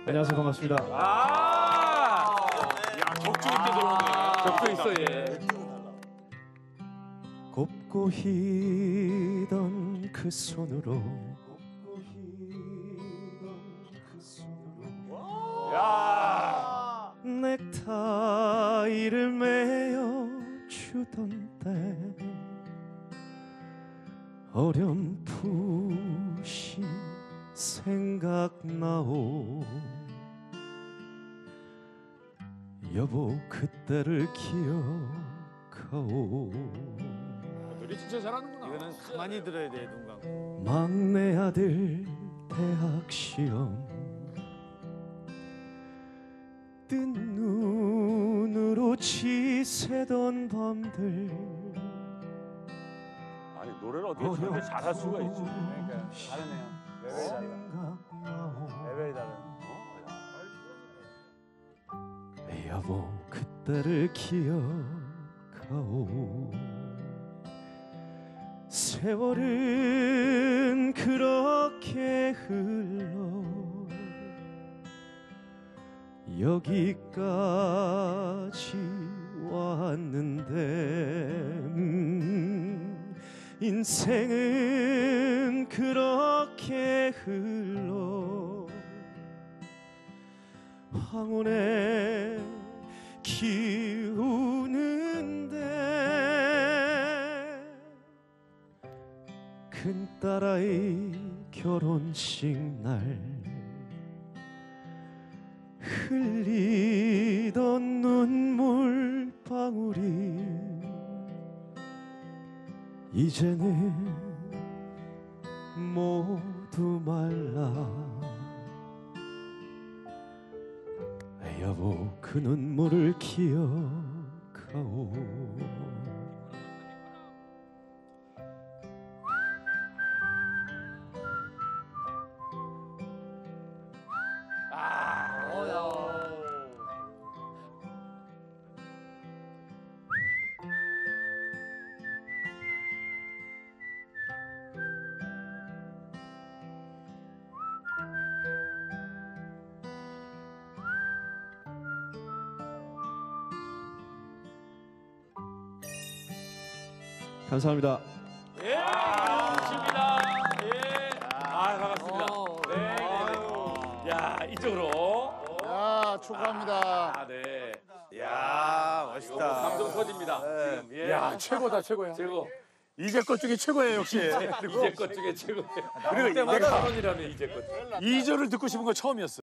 안녕하세요. 반갑습니다. 야, 격조 있게 들어오네. 격조 있어, 얘. 곱고 희던 그 손으로 야, 넥타이를 매어 주던 때 어렴풋이 생각나오. 여보 그때를 기억하오. 노래 진짜 잘하는구나. 이거는 가만히 들어야 돼, 눈 감고. 막내 아들 대학 시험 뜬 눈으로 지새던 밤들 아니, 노래를 어떻게 저렇게 잘할 수가 있지? 그러니까 다르네요. 레벨이 달라. 생각나오. 레벨이 다른. 여보 그때를 기억하오. 세월은 그렇게 흘러 여기까지 왔는데 인생은 그렇게 흘러 황혼에 기우는데 큰딸아이 결혼식 날 흘리던 눈물 방울이 이제는 모두 말라. 여보 그 눈물을 기억하오. 감사합니다. 예, 좋습니다. 예. 반갑습니다. 네, 네. 야, 이쪽으로. 야, 축하합니다. 아, 네. 야, 멋있다. 감동 터집니다. 네. 지금, 예. 야, 최고다, 최고야. 최고. 이제껏 중에 최고예요, 역시. 이제 것 중에 최고예요. 그리고 때마다 내가 만 원이라면 이제 것. 2절을 듣고 싶은 거 처음이었어.